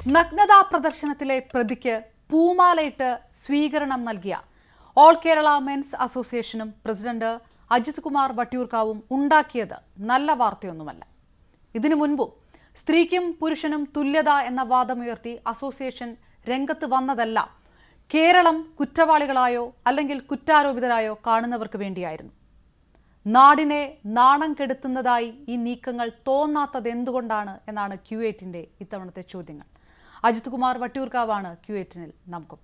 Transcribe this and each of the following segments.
നഗ്നതാ പ്രദർശനത്തിലെ പ്രതിക്ക് പൂമാലയിട്ട് സ്വീകരണം നൽകിയ ഓൾ കേരള മെൻസ് അസോസിയേഷനും പ്രസിഡന്റ് അജിത് കുമാർ വട്ടിയൂർക്കാവും ഉണ്ടാക്കിയത് നല്ല വാർത്തയൊന്നുമല്ല. ഇതിനു മുൻപും സ്ത്രീക്കും പുരുഷനും തുല്യത എന്ന വാദമുയർത്തി അസോസിയേഷൻ രംഗത്ത് വന്നതല്ല കേരളം കുറ്റവാളികളായോ അല്ലെങ്കിൽ കുറ്റാരോപിതരായോ കാണുന്നവർക്ക് വേണ്ടിയായിരുന്നു. നാടിനെ നാണം കെടുത്തുന്നതായി ഈ നീക്കങ്ങൾ തോന്നാത്തത് എന്തുകൊണ്ടാണ് എന്നാണ് Q18 ഇത്തവണത്തെ ചോദ്യങ്ങൾ. അജിത് കുമാർ വട്ടിയൂർക്കാവാണ് Q18 നമുക്കൊപ്പം.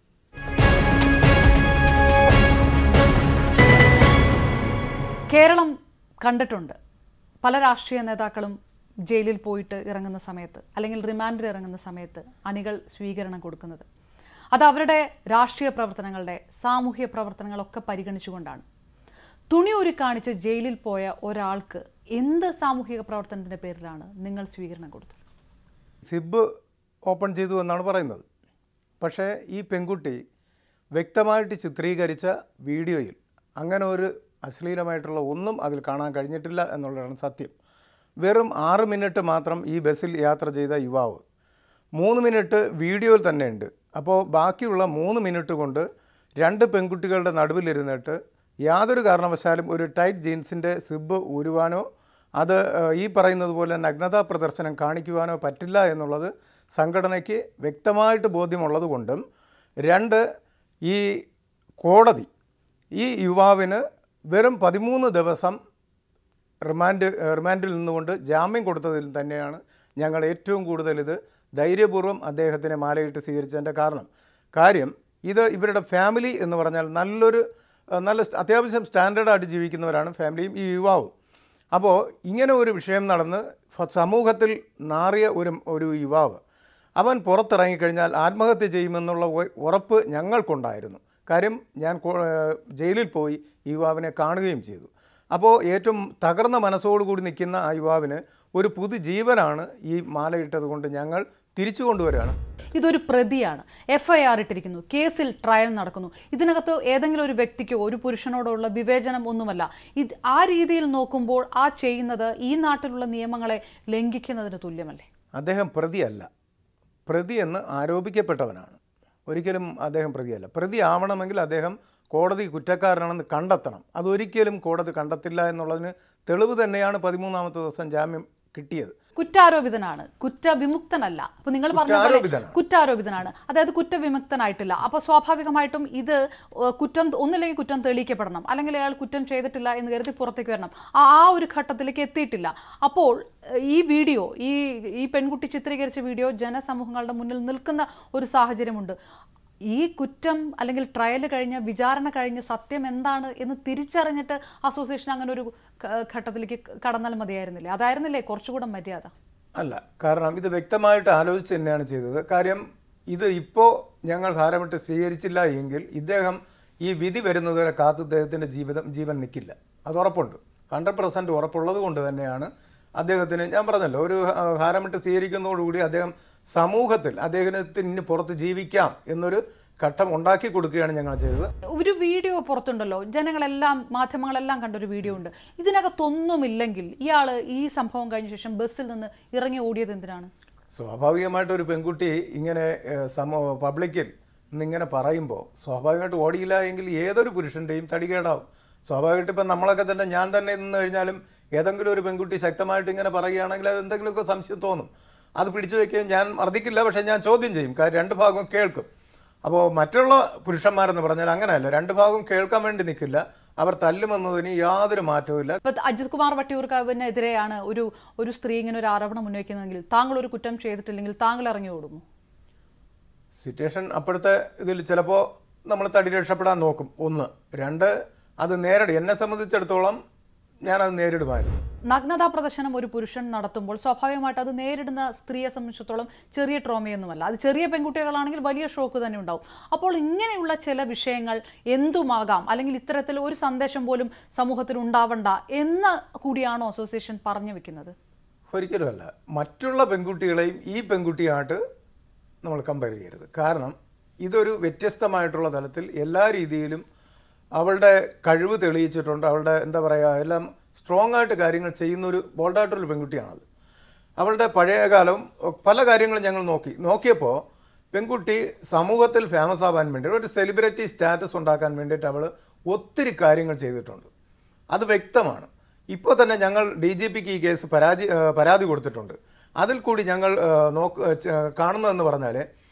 കേരളം കണ്ടിട്ടുണ്ട് പല രാഷ്ട്രീയ നേതാക്കളും ജയിലിൽ പോയിട്ട് ഇറങ്ങുന്ന സമയത്ത് അല്ലെങ്കിൽ റിമാൻഡിൽ ഇറങ്ങുന്ന സമയത്ത് അണികൾ സ്വീകരണം കൊടുക്കുന്നത്. അത് അവരുടെ രാഷ്ട്രീയ പ്രവർത്തനങ്ങളുടെ സാമൂഹ്യ പ്രവർത്തനങ്ങളൊക്കെ പരിഗണിച്ചുകൊണ്ടാണ്. തുണിയൂരി കാണിച്ച് ജയിലിൽ പോയ ഒരാൾക്ക് എന്ത് സാമൂഹിക പ്രവർത്തനത്തിൻ്റെ പേരിലാണ് നിങ്ങൾ സ്വീകരണം കൊടുത്തത്? സിബ് ഓപ്പൺ ചെയ്തു എന്നാണ് പറയുന്നത്. പക്ഷേ ഈ പെൺകുട്ടി വ്യക്തമായിട്ട് ചിത്രീകരിച്ച വീഡിയോയിൽ അങ്ങനെ ഒരു അശ്ലീലമായിട്ടുള്ള ഒന്നും അതിൽ കാണാൻ കഴിഞ്ഞിട്ടില്ല എന്നുള്ളതാണ് സത്യം. വെറും 6 മിനിറ്റ് മാത്രം ഈ ബസ്സിൽ യാത്ര ചെയ്ത യുവാവ് 3 മിനിറ്റ് വീഡിയോയിൽ തന്നെ ഉണ്ട്. അപ്പോൾ ബാക്കിയുള്ള 3 മിനിറ്റ് കൊണ്ട് 2 പെൺകുട്ടികളുടെ നടുവിലിരുന്നിട്ട് യാതൊരു കാരണവശാലും ഒരു ടൈറ്റ് ജീൻസിൻ്റെ സിബ് ഊരുവാനോ അത് ഈ പറയുന്നത് പോലെ നഗ്നതാ പ്രദർശനം കാണിക്കുവാനോ പറ്റില്ല എന്നുള്ളത് സംഘടനയ്ക്ക് വ്യക്തമായിട്ട് ബോധ്യമുള്ളത് കൊണ്ടും 2 ഈ കോടതി ഈ യുവാവിന് വെറും 13 ദിവസം റിമാൻഡിൽ നിന്നുകൊണ്ട് ജാമ്യം കൊടുത്തതിൽ തന്നെയാണ് ഞങ്ങൾ ഏറ്റവും കൂടുതൽ ഇത് ധൈര്യപൂർവ്വം അദ്ദേഹത്തിനെ മാലയിട്ട് സ്വീകരിച്ചതിൻ്റെ കാര്യം ഇത് ഇവരുടെ ഫാമിലി എന്ന് പറഞ്ഞാൽ നല്ല അത്യാവശ്യം സ്റ്റാൻഡേർഡായിട്ട് ജീവിക്കുന്നവരാണ് ഫാമിലിയും ഈ യുവാവും. അപ്പോൾ ഇങ്ങനെ ഒരു വിഷയം നടന്ന് സമൂഹത്തിൽ നാറിയ ഒരു യുവാവ് അവൻ പുറത്തിറങ്ങിക്കഴിഞ്ഞാൽ ആത്മഹത്യ ചെയ്യുമെന്നുള്ള ഉറപ്പ് ഞങ്ങൾക്കുണ്ടായിരുന്നു. കാര്യം ഞാൻ ജയിലിൽ പോയി ഈ യുവാവിനെ കാണുകയും ചെയ്തു. അപ്പോൾ ഏറ്റവും തകർന്ന മനസ്സോടുകൂടി നിൽക്കുന്ന ആ യുവാവിന് ഒരു പുതുജീവനാണ് ഈ മാലയിട്ടത് കൊണ്ട് ഞങ്ങൾ തിരിച്ചു കൊണ്ടുവരികയാണ്. ഇതൊരു പ്രതിയാണ്, FIR ഇട്ടിരിക്കുന്നു, കേസിൽ ട്രയൽ നടക്കുന്നു. ഇതിനകത്ത് ഏതെങ്കിലും ഒരു വ്യക്തിക്കോ ഒരു പുരുഷനോടുള്ള വിവേചനം ഒന്നുമല്ല. ആ രീതിയിൽ നോക്കുമ്പോൾ ആ ചെയ്യുന്നത് ഈ നാട്ടിലുള്ള നിയമങ്ങളെ ലംഘിക്കുന്നതിന് തുല്യമല്ലേ? അദ്ദേഹം പ്രതിയല്ല, പ്രതിയെന്ന് ആരോപിക്കപ്പെട്ടവനാണ്. ഒരിക്കലും അദ്ദേഹം പ്രതിയല്ല. പ്രതി ആവണമെങ്കിൽ അദ്ദേഹം കോടതി കുറ്റക്കാരനാണെന്ന് കണ്ടെത്തണം. അതൊരിക്കലും കോടതി കണ്ടെത്തില്ല എന്നുള്ളതിന് തെളിവ് തന്നെയാണ് 13ാമത്തെ ദിവസം ജാമ്യം കിട്ടിയത്. കുറ്റാരോപിതനാണ്, കുറ്റവിമുക്തനല്ല. അപ്പോൾ നിങ്ങൾ പറഞ്ഞ കുറ്റാരോപിതനാണ്, അതായത് കുറ്റവിമുക്തനായിട്ടില്ല. അപ്പോൾ സ്വാഭാവികമായിട്ടും ഇത് കുറ്റം ഒന്നില്ലെങ്കിൽ കുറ്റം തെളിയിക്കപ്പെടണം, അല്ലെങ്കിൽ അയാൾ കുറ്റം ചെയ്തിട്ടില്ല എന്ന് കരുതി പുറത്തേക്ക് വരണം. ആ ഒരു ഘട്ടത്തിലേക്ക് എത്തിയിട്ടില്ല. അപ്പോൾ ഈ വീഡിയോ ഈ പെൺകുട്ടി ചിത്രീകരിച്ച വീഡിയോ ജനസമൂഹങ്ങളുടെ മുന്നിൽ നിൽക്കുന്ന ഒരു സാഹചര്യമുണ്ട്. ഈ കുറ്റം അല്ലെങ്കിൽ ട്രയൽ കഴിഞ്ഞ് വിചാരണ കഴിഞ്ഞ് സത്യം എന്താണ് എന്ന് തിരിച്ചറിഞ്ഞിട്ട് അസോസിയേഷൻ അങ്ങനെ ഒരു ഘട്ടത്തിലേക്ക് കടന്നാൽ മതിയായിരുന്നില്ലേ? അതായിരുന്നില്ലേ കുറച്ചുകൂടെ മര്യാദ? അല്ല, കാരണം ഇത് വ്യക്തമായിട്ട് ആലോചിച്ച് തന്നെയാണ് ചെയ്തത്. കാര്യം ഇത് ഇപ്പോൾ ഞങ്ങൾ ഭാരമിട്ട് സ്വീകരിച്ചില്ല എങ്കിൽ ഇദ്ദേഹം ഈ വിധി വരുന്നതുവരെ കാത്ത് ഇദ്ദേഹത്തിൻ്റെ ജീവൻ നിൽക്കില്ല. അത് ഉറപ്പുണ്ട്, 100% ഉറപ്പുള്ളത് കൊണ്ട് തന്നെയാണ് അദ്ദേഹത്തിന് ഞാൻ പറഞ്ഞല്ലോ ഒരു ഭാരമിട്ട് സ്വീകരിക്കുന്നതോടുകൂടി അദ്ദേഹം സമൂഹത്തിൽ അദ്ദേഹത്തിന് ഇനി പുറത്ത് ജീവിക്കാം എന്നൊരു ഘട്ടം ഉണ്ടാക്കി കൊടുക്കുകയാണ് ഞങ്ങൾ ചെയ്തത്. ഒരു വീഡിയോ പുറത്തുണ്ടല്ലോ, ജനങ്ങളെല്ലാം മാധ്യമങ്ങളെല്ലാം കണ്ടൊരു വീഡിയോ ഉണ്ട്. ഇതിനകത്തൊന്നുമില്ലെങ്കിൽ ഇയാൾ ഈ സംഭവം കഴിഞ്ഞ ശേഷം ബസ്സിൽ നിന്ന് ഇറങ്ങി ഓടിയത് എന്തിനാണ്? സ്വാഭാവികമായിട്ടൊരു പെൺകുട്ടി ഇങ്ങനെ പബ്ലിക്കിൽ നിന്നിങ്ങനെ പറയുമ്പോൾ സ്വാഭാവികമായിട്ട് ഓടിയില്ല എങ്കിൽ ഏതൊരു പുരുഷൻ്റെയും തടികേടാവും. സ്വാഭാവികമായിട്ട് ഇപ്പം നമ്മളൊക്കെ തന്നെ ഞാൻ തന്നെ നിന്ന് കഴിഞ്ഞാലും ഏതെങ്കിലും ഒരു പെൺകുട്ടി ശക്തമായിട്ട് ഇങ്ങനെ പറയുകയാണെങ്കിൽ അത് എന്തെങ്കിലുമൊക്കെ സംശയം തോന്നും. അത് പിടിച്ചു വയ്ക്കുകയും ഞാൻ മർദ്ദിക്കില്ല, പക്ഷേ ഞാൻ ചോദ്യം ചെയ്യും. കാര്യം 2 ഭാഗവും കേൾക്കും. അപ്പോൾ മറ്റുള്ള പുരുഷന്മാരെന്ന് പറഞ്ഞാൽ അങ്ങനെയല്ല, 2 ഭാഗവും കേൾക്കാൻ വേണ്ടി നിൽക്കില്ല, അവർ തല്ലുമെന്നതിന് യാതൊരു മാറ്റവും ഇല്ല. അജിത് കുമാർ വട്ടിയൂർക്കാവിനെതിരെയാണ് ഒരു സ്ത്രീ ഇങ്ങനെ ഒരു ആരോപണം ഉന്നയിക്കുന്നതെങ്കിൽ താങ്കൾ ഒരു കുറ്റം ചെയ്തിട്ടില്ലെങ്കിൽ താങ്കൾ ഇറങ്ങി ഓടുമോ? സിറ്റുവേഷൻ അപ്പോഴത്തെ ഇതിൽ ചിലപ്പോൾ നമ്മൾ തടി രക്ഷപ്പെടാൻ നോക്കും. 1 2 അത് എന്നെ സംബന്ധിച്ചിടത്തോളം ഞാനത് നേരിടുമായിരുന്നു. നഗ്നതാ പ്രദർശനം ഒരു പുരുഷൻ നടത്തുമ്പോൾ സ്വാഭാവികമായിട്ട് അത് നേരിടുന്ന സ്ത്രീയെ സംബന്ധിച്ചിടത്തോളം ചെറിയ ട്രോമയൊന്നുമല്ല. അത് ചെറിയ പെൺകുട്ടികളാണെങ്കിൽ വലിയ ഷോക്ക് തന്നെ ഉണ്ടാവും. അപ്പോൾ ഇങ്ങനെയുള്ള ചില വിഷയങ്ങൾ എന്തുമാകാം, അല്ലെങ്കിൽ ഇത്തരത്തിൽ ഒരു സന്ദേശം പോലും സമൂഹത്തിൽ ഉണ്ടാവണ്ട എന്ന് കൂടിയാണോ അസോസിയേഷൻ പറഞ്ഞു വെക്കുന്നത്? ഒരിക്കലുമല്ല. മറ്റുള്ള പെൺകുട്ടികളെയും ഈ പെൺകുട്ടിയായിട്ട് നമ്മൾ കമ്പയർ ചെയ്യരുത്. കാരണം ഇതൊരു വ്യത്യസ്തമായിട്ടുള്ള തലത്തിൽ എല്ലാ രീതിയിലും അവളുടെ കഴിവ് തെളിയിച്ചിട്ടുണ്ട്. അവളുടെ എന്താ പറയുക, എല്ലാം സ്ട്രോങ് ആയിട്ട് കാര്യങ്ങൾ ചെയ്യുന്നൊരു ബോൾഡായിട്ടൊരു പെൺകുട്ടിയാണത്. അവളുടെ പഴയകാലം പല കാര്യങ്ങളും ഞങ്ങൾ നോക്കിയപ്പോൾ പെൺകുട്ടി സമൂഹത്തിൽ ഫേമസ് ആവാൻ വേണ്ടി ഒരു സെലിബ്രിറ്റി സ്റ്റാറ്റസ് ഉണ്ടാക്കാൻ വേണ്ടിയിട്ട് അവൾ ഒത്തിരി കാര്യങ്ങൾ ചെയ്തിട്ടുണ്ട്. അത് വ്യക്തമാണ്. ഇപ്പോൾ തന്നെ ഞങ്ങൾ DGPക്ക് ഈ കേസ് പരാതി കൊടുത്തിട്ടുണ്ട്. അതിൽ കൂടി ഞങ്ങൾ കാണുന്നതെന്ന് പറഞ്ഞാൽ,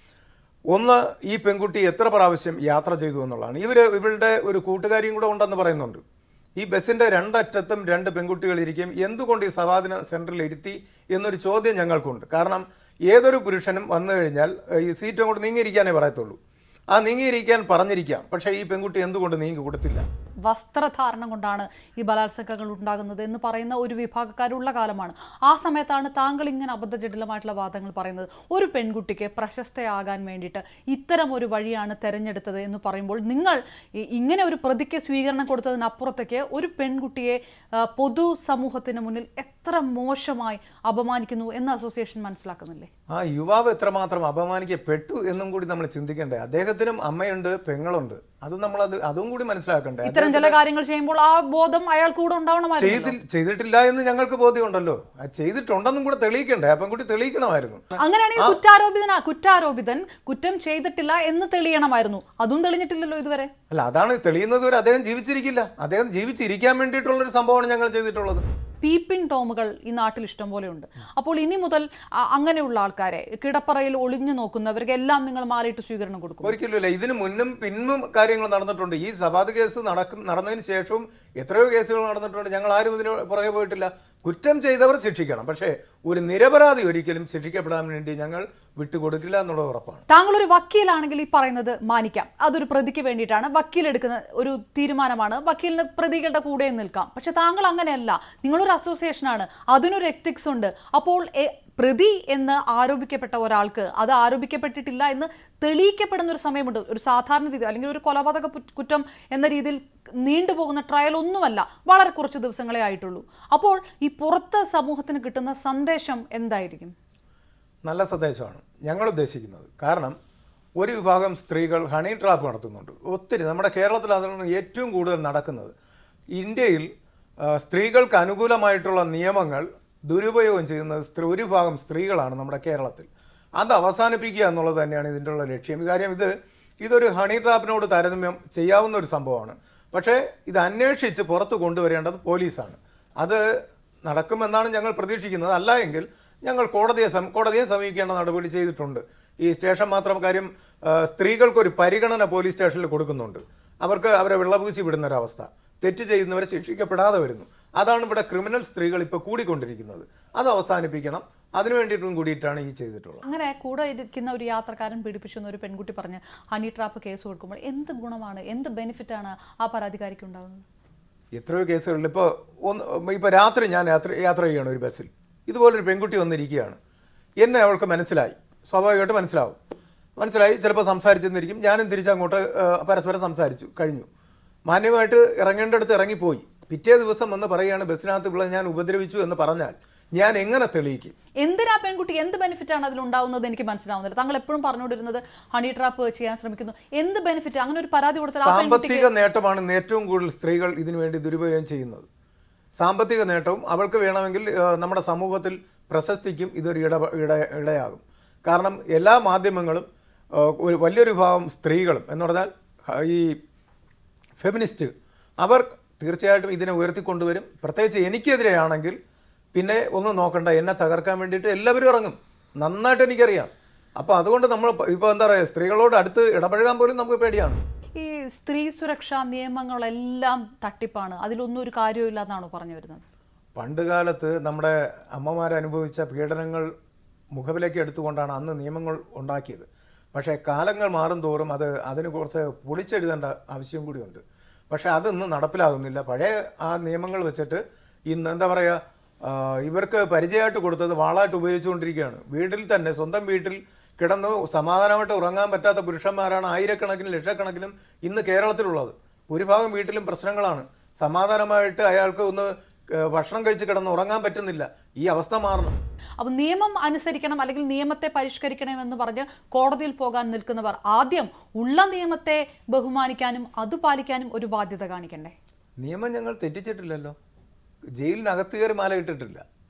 ഒന്ന്, ഈ പെൺകുട്ടി എത്ര പ്രാവശ്യം യാത്ര ചെയ്തു എന്നുള്ളതാണ്. ഇവളുടെ ഒരു കൂട്ടുകാരിയും കൂടെ ഉണ്ടെന്ന് പറയുന്നുണ്ട്. ഈ ബസ്സിൻ്റെ രണ്ടറ്റത്തും 2 പെൺകുട്ടികളിരിക്കും. എന്തുകൊണ്ട് ഈ സവാദിന സെൻറ്ററിൽ ഇരുത്തി എന്നൊരു ചോദ്യം ഞങ്ങൾക്കുണ്ട്. കാരണം ഏതൊരു പുരുഷനും വന്നു കഴിഞ്ഞാൽ ഈ സീറ്റ് അങ്ങോട്ട് നീങ്ങിയിരിക്കാനേ പറയത്തുള്ളൂ. ആ നീങ്ങിയിരിക്കാൻ പറഞ്ഞിരിക്കാം, പക്ഷേ ഈ പെൺകുട്ടി എന്തുകൊണ്ട് നീങ്ങി കൊടുത്തില്ല? വസ്ത്രധാരണം കൊണ്ടാണ് ഈ ബലാത്സംഗങ്ങൾ ഉണ്ടാകുന്നത് എന്ന് പറയുന്ന ഒരു വിഭാഗക്കാരുള്ള കാലമാണ്. ആ സമയത്താണ് താങ്കൾ ഇങ്ങനെ അബദ്ധജടിലമായിട്ടുള്ള വാദങ്ങൾ പറയുന്നത്. ഒരു പെൺകുട്ടിക്ക് പ്രശസ്തയാകാൻ വേണ്ടിയിട്ട് ഇത്തരം ഒരു വഴിയാണ് തെരഞ്ഞെടുത്തത് എന്ന് പറയുമ്പോൾ, നിങ്ങൾ ഇങ്ങനെ ഒരു പ്രതിക്ക് സ്വീകരണം കൊടുത്തതിനപ്പുറത്തേക്ക് ഒരു പെൺകുട്ടിയെ പൊതുസമൂഹത്തിന് മുന്നിൽ എത്ര മോശമായി അപമാനിക്കുന്നു എന്ന് അസോസിയേഷൻ മനസ്സിലാക്കുന്നില്ലേ? ആ യുവാവ് എത്രമാത്രം അപമാനിക്കപ്പെട്ടു എന്നും കൂടി നമ്മൾ ചിന്തിക്കണ്ടേ? അദ്ദേഹത്തിനും അമ്മയുണ്ട്, പെങ്ങളുണ്ട്. അതും കൂടി മനസ്സിലാക്കണ്ടേ? ഇത്തരം ചില കാര്യങ്ങൾ ചെയ്യുമ്പോൾ ആ ബോധം അയാൾ കൂടെ ഉണ്ടാവണമായിരുന്നു. ചെയ്തിട്ടില്ല എന്ന് ഞങ്ങൾക്ക് ബോധ്യമുണ്ടല്ലോ. ചെയ്തിട്ടുണ്ടെന്നും കൂടെ തെളിയിക്കണ്ടേ? ആ പെൺകുട്ടി തെളിയിക്കണമായിരുന്നു. അങ്ങനെയാണെങ്കിൽ കുറ്റാരോപിതൻ കുറ്റം ചെയ്തിട്ടില്ല എന്ന് തെളിയണമായിരുന്നു. അതും തെളിഞ്ഞിട്ടില്ലല്ലോ ഇതുവരെ. അല്ല, അതാണ് തെളിയുന്നത് വരെ അദ്ദേഹം ജീവിച്ചിരിക്കില്ല. അദ്ദേഹം ജീവിച്ചിരിക്കാൻ വേണ്ടിയിട്ടുള്ളൊരു സംഭവമാണ് ഞങ്ങൾ ചെയ്തിട്ടുള്ളത്. പീപ്പിംഗ് ടോമുകൾ ഈ നാട്ടിൽ ഇഷ്ടം പോലെ ഉണ്ട്. അപ്പോൾ ഇനി മുതൽ അങ്ങനെയുള്ള ആൾക്കാരെ, കിടപ്പറയിൽ ഒളിഞ്ഞു നോക്കുന്നവർക്ക് എല്ലാം നിങ്ങൾ മാറിയിട്ട് സ്വീകരണം കൊടുക്കും? ഒരിക്കലുമില്ല. ഇതിന് മുന്നും പിന്നും കാര്യങ്ങൾ നടന്നിട്ടുണ്ട്. ഈ സവാദ് കേസ് നടന്നതിന് ശേഷവും എത്രയോ കേസുകൾ നടന്നിട്ടുണ്ട്. ഞങ്ങൾ ആരും ഇതിന് പുറകെ പോയിട്ടില്ല. കുറ്റം ചെയ്തവർ ശിക്ഷിക്കണം, പക്ഷേ ഒരു നിരപരാധി ഒരിക്കലും ശിക്ഷിക്കപ്പെടാൻ വേണ്ടി ഞങ്ങൾ വിട്ടുകൊടുക്കില്ല എന്നുള്ളത് ഉറപ്പാണ്. താങ്കൾ ഒരു വക്കീലാണെങ്കിൽ ഈ പറയുന്നത് മാനിക്കാം. അതൊരു പ്രതിക്ക് വേണ്ടിയിട്ടാണ് വക്കീൽ എടുക്കുന്ന ഒരു തീരുമാനമാണ്. വക്കീലിന് പ്രതികളുടെ കൂടെ നിൽക്കാം. പക്ഷെ താങ്കൾ അങ്ങനെയല്ല. നിങ്ങളൊരു അസോസിയേഷനാണ്, അതിനൊരു എത്തിക്സ് ഉണ്ട്. അപ്പോൾ പ്രതി എന്ന് ആരോപിക്കപ്പെട്ട ഒരാൾക്ക് അത് ആരോപിക്കപ്പെട്ടിട്ടില്ല എന്ന് തെളിയിക്കപ്പെടുന്ന ഒരു സമയമുണ്ട്. ഒരു സാധാരണ രീതി, അല്ലെങ്കിൽ ഒരു കൊലപാതക കുറ്റം എന്ന രീതിയിൽ നീണ്ടുപോകുന്ന ട്രയൽ ഒന്നുമല്ല, വളരെ കുറച്ച് ദിവസങ്ങളെ ആയിട്ടുള്ളൂ. അപ്പോൾ ഈ പുറത്ത് സമൂഹത്തിന് കിട്ടുന്ന സന്ദേശം എന്തായിരിക്കും? നല്ല സന്ദേശമാണ് ഞങ്ങൾ ഉദ്ദേശിക്കുന്നത്. കാരണം ഒരു വിഭാഗം സ്ത്രീകൾ ഹണി ട്രാപ്പ് നടത്തുന്നുണ്ട്. ഒത്തിരി നമ്മുടെ കേരളത്തിൽ അതാണ് ഏറ്റവും കൂടുതൽ നടക്കുന്നത്. ഇന്ത്യയിൽ സ്ത്രീകൾക്ക് അനുകൂലമായിട്ടുള്ള നിയമങ്ങൾ ദുരുപയോഗം ചെയ്യുന്നത് ഒരു വിഭാഗം സ്ത്രീകളാണ് നമ്മുടെ കേരളത്തിൽ. അത് അവസാനിപ്പിക്കുക എന്നുള്ളത് തന്നെയാണ് ഇതിൻ്റെ ഉള്ള ലക്ഷ്യം. കാര്യം ഇതൊരു ഹണി ട്രാപ്പിനോട് താരതമ്യം ചെയ്യാവുന്ന ഒരു സംഭവമാണ്. പക്ഷേ ഇത് അന്വേഷിച്ച് പുറത്ത് കൊണ്ടുവരേണ്ടത് പോലീസാണ്. അത് നടക്കുമെന്നാണ് ഞങ്ങൾ പ്രതീക്ഷിക്കുന്നത്. അല്ല എങ്കിൽ ഞങ്ങൾ കോടതിയെ സമീപിക്കേണ്ട നടപടി ചെയ്തിട്ടുണ്ട്. ഈ സ്റ്റേഷൻ മാത്രം കാര്യം, സ്ത്രീകൾക്കൊരു പരിഗണന പോലീസ് സ്റ്റേഷനിൽ കൊടുക്കുന്നുണ്ട്. അവരെ വെള്ളപൂശി വിടുന്നൊരവസ്ഥ, തെറ്റ് ചെയ്യുന്നവരെ ശിക്ഷിക്കപ്പെടാതെ വരുന്നു. അതാണ് ഇവിടെ ക്രിമിനൽ സ്ത്രീകൾ ഇപ്പോൾ കൂടിക്കൊണ്ടിരിക്കുന്നത്. അത് അവസാനിപ്പിക്കണം. അതിനു വേണ്ടിയിട്ടും കൂടിയിട്ടാണ് ഈ ചെയ്തിട്ടുള്ളത്. അങ്ങനെ കൂടെ ഇരിക്കുന്ന ഒരു യാത്രക്കാരൻ പീഡിപ്പിച്ചു എന്ന് ഒരു പെൺകുട്ടി പറഞ്ഞ് ഹണി ട്രാപ്പ് കേസ് കൊടുക്കുമ്പോൾ എന്ത് ഗുണമാണ്, എന്ത് ബെനിഫിറ്റാണ് ആ പരാതിക്കാരിക്ക് ഉണ്ടാകുന്നത്? എത്രയോ കേസുകളിൽ ഇപ്പോൾ രാത്രി ഞാൻ യാത്ര ചെയ്യണം ഒരു ബസ്സിൽ. ഇതുപോലൊരു പെൺകുട്ടി വന്നിരിക്കുകയാണ്. എന്നെ അവൾക്ക് മനസ്സിലായി, സ്വാഭാവികമായിട്ട് മനസ്സിലായി. ചിലപ്പോൾ സംസാരിച്ചെന്നിരിക്കും. ഞാനും തിരിച്ചങ്ങോട്ട് പരസ്പരം സംസാരിച്ചു കഴിഞ്ഞു. മാന്യമായിട്ട് ഇറങ്ങേണ്ടടുത്ത് ഇറങ്ങിപ്പോയി. പിറ്റേ ദിവസം വന്ന് പറയുകയാണ് ബസ്സിനകത്ത് ഇവിടെ ഞാൻ ഉപദ്രവിച്ചു എന്ന് പറഞ്ഞാൽ ഞാൻ എങ്ങനെ തെളിയിക്കും? എന്തിനാ പെൺകുട്ടി, എന്ത് ബെനിഫിറ്റാണ് അതിലുണ്ടാവുന്നത് എനിക്ക് മനസ്സിലാവുന്നില്ല. താങ്കൾ എപ്പോഴും പറഞ്ഞുകൊണ്ടിരുന്നത് ഹണി ട്രാപ്പ് ചെയ്യാൻ ശ്രമിക്കുന്നു. എന്ത് ബെനിഫിറ്റ്? അങ്ങനെ ഒരു പരാതി കൊടുത്താൽ സാമ്പത്തിക നേട്ടമാണ് ഏറ്റവും കൂടുതൽ സ്ത്രീകൾ ഇതിനു വേണ്ടി ദുരുപയോഗം ചെയ്യുന്നത്. സാമ്പത്തിക നേട്ടവും അവൾക്ക് വേണമെങ്കിൽ നമ്മുടെ സമൂഹത്തിൽ പ്രശസ്തിക്കും ഇതൊരു ഇടയാകും. കാരണം എല്ലാ മാധ്യമങ്ങളും ഒരു വലിയൊരു വിഭാഗം സ്ത്രീകളും എന്ന് പറഞ്ഞാൽ ഈ ഫെമിനിസ്റ്റ്, അവർ തീർച്ചയായിട്ടും ഇതിനെ ഉയർത്തിക്കൊണ്ടുവരും. പ്രത്യേകിച്ച് എനിക്കെതിരെയാണെങ്കിൽ പിന്നെ ഒന്നും നോക്കണ്ട, എന്നെ തകർക്കാൻ വേണ്ടിയിട്ട് എല്ലാവരും ഇറങ്ങും. നന്നായിട്ട് എനിക്കറിയാം. അപ്പോൾ അതുകൊണ്ട് നമ്മൾ ഇപ്പോൾ എന്താ പറയുക, സ്ത്രീകളോട് അടുത്ത് ഇടപഴകാൻ പോലും നമുക്ക് പേടിയാണ്. ഈ സ്ത്രീ സുരക്ഷാ നിയമങ്ങളെല്ലാം തട്ടിപ്പാണ്, അതിലൊന്നും ഒരു കാര്യമില്ല എന്നാണ് പറഞ്ഞു വരുന്നത്. പണ്ട് കാലത്ത് നമ്മുടെ അമ്മമാരനുഭവിച്ച പീഡനങ്ങൾ മുഖവിലേക്ക് എടുത്തുകൊണ്ടാണ് അന്ന് നിയമങ്ങൾ ഉണ്ടാക്കിയത്. പക്ഷേ കാലങ്ങൾ മാറും തോറും അതിന് കുറച്ച് പൊളിച്ചെഴുതേണ്ട ആവശ്യം കൂടിയുണ്ട്. പക്ഷേ അതൊന്നും നടപ്പിലാകുന്നില്ല. പഴയ ആ നിയമങ്ങൾ വെച്ചിട്ട് ഇന്ന് എന്താ പറയുക, ഇവർക്ക് പരിചയമായിട്ട് കൊടുത്തത് വാളായിട്ട് ഉപയോഗിച്ചുകൊണ്ടിരിക്കുകയാണ്. വീട്ടിൽ തന്നെ സ്വന്തം വീട്ടിൽ കിടന്ന് സമാധാനമായിട്ട് ഉറങ്ങാൻ പറ്റാത്ത പുരുഷന്മാരാണ് ആയിരക്കണക്കിനും ലക്ഷക്കണക്കിനും ഇന്ന് കേരളത്തിലുള്ളത്. ഭൂരിഭാഗം വീട്ടിലും പ്രശ്നങ്ങളാണ്. സമാധാനമായിട്ട് അയാൾക്ക് ഒന്ന് ഭക്ഷണം കഴിച്ച് കിടന്ന് ഉറങ്ങാൻ പറ്റുന്നില്ല. ഈ അവസ്ഥ മാറണം. അപ്പോൾ നിയമം അനുസരിക്കണം, അല്ലെങ്കിൽ നിയമത്തെ പരിഷ്കരിക്കണമെന്ന് പറഞ്ഞ് കോടതിയിൽ പോകാൻ നിൽക്കുന്നവർ ആദ്യം ഉള്ള നിയമത്തെ ബഹുമാനിക്കാനും അത് പാലിക്കാനും ഒരു ബാധ്യത കാണിക്കണ്ടേ? നിയമം ഞങ്ങൾ തെറ്റിച്ചിട്ടില്ലല്ലോ. ജയിലിനകത്ത് കയറി മാല ഇട്ടിട്ടില്ല.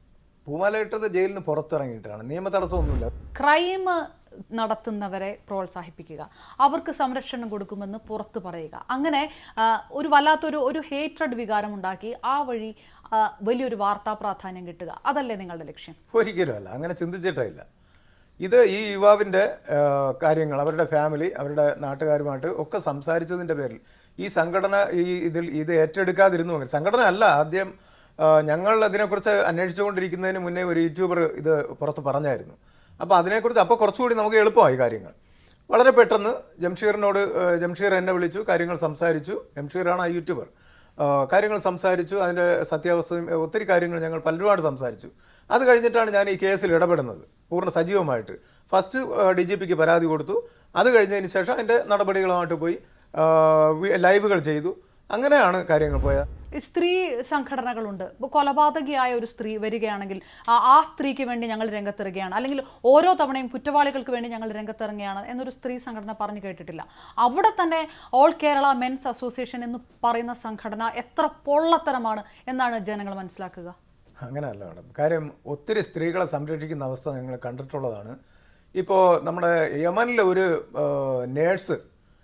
പൂമാലയിട്ടത് ജയിലിന് പുറത്തിറങ്ങിയിട്ടാണ്, നിയമ തടസ്സമൊന്നുമില്ല. ക്രൈം നടത്തുന്നവരെ പ്രോത്സാഹിപ്പിക്കുക, അവർക്ക് സംരക്ഷണം കൊടുക്കുമെന്ന് പുറത്തു പറയുക, അങ്ങനെ ഒരു വല്ലാത്തൊരു ഹേറ്റ്രഡ് വികാരം ഉണ്ടാക്കി ആ വഴി വലിയൊരു വാർത്താ പ്രാധാന്യം കിട്ടുക, അതല്ലേ നിങ്ങളുടെ ലക്ഷ്യം? ഒരിക്കലും അല്ല, അങ്ങനെ ചിന്തിച്ചിട്ടില്ല. ഇത് ഈ യുവാവിൻ്റെ കാര്യങ്ങൾ അവരുടെ ഫാമിലി അവരുടെ നാട്ടുകാരുമായിട്ട് ഒക്കെ സംസാരിച്ചതിൻ്റെ പേരിൽ ഈ സംഘടന ഇത് ഏറ്റെടുക്കാതിരുന്നു. സംഘടന അല്ല, ആദ്യം ഞങ്ങൾ അതിനെക്കുറിച്ച് അന്വേഷിച്ചുകൊണ്ടിരിക്കുന്നതിന് മുന്നേ ഒരു യൂട്യൂബർ ഇത് പുറത്ത് പറഞ്ഞായിരുന്നു. അപ്പോൾ അതിനെക്കുറിച്ച് അപ്പോൾ കുറച്ചുകൂടി നമുക്ക് എളുപ്പമായി കാര്യങ്ങൾ. വളരെ പെട്ടെന്ന് ജംഷീർ എന്നെ വിളിച്ചു, കാര്യങ്ങൾ സംസാരിച്ചു. ജംഷീറാണ് ആ യൂട്യൂബർ. കാര്യങ്ങൾ സംസാരിച്ചു, അതിൻ്റെ സത്യാവസ്ഥയും ഒത്തിരി കാര്യങ്ങൾ ഞങ്ങൾ പലരുമായിട്ട് സംസാരിച്ചു. അത് കഴിഞ്ഞിട്ടാണ് ഞാൻ ഈ കേസിൽ ഇടപെടുന്നത് പൂർണ്ണ സജീവമായിട്ട്. ഫസ്റ്റ് DGPക്ക് പരാതി കൊടുത്തു. അത് കഴിഞ്ഞതിന് ശേഷം അതിൻ്റെ നടപടികളുമായിട്ട് പോയി ലൈവുകൾ ചെയ്തു. അങ്ങനെയാണ് കാര്യങ്ങൾ പോയത്. സ്ത്രീ സംഘടനകളുണ്ട്. ഇപ്പോൾ കൊലപാതകിയായ ഒരു സ്ത്രീ വരികയാണെങ്കിൽ ആ സ്ത്രീക്ക് വേണ്ടി ഞങ്ങൾ രംഗത്തിറങ്ങുകയാണ്, അല്ലെങ്കിൽ ഓരോ തവണയും കുറ്റവാളികൾക്ക് വേണ്ടി ഞങ്ങൾ രംഗത്തിറങ്ങുകയാണ് എന്നൊരു സ്ത്രീ സംഘടന പറഞ്ഞു കേട്ടിട്ടില്ല. അവിടെ തന്നെ ഓൾ കേരള മെൻസ് അസോസിയേഷൻ എന്ന് പറയുന്ന സംഘടന എത്ര പൊള്ളത്തരമാണ് എന്നാണ് ജനങ്ങൾ മനസ്സിലാക്കുക. അങ്ങനെയല്ല മാഡം, കാര്യം ഒത്തിരി സ്ത്രീകളെ സംരക്ഷിക്കുന്ന അവസ്ഥ ഞങ്ങൾ കണ്ടിട്ടുള്ളതാണ്. ഇപ്പോൾ നമ്മുടെ യമനിലെ ഒരു നേഴ്സ്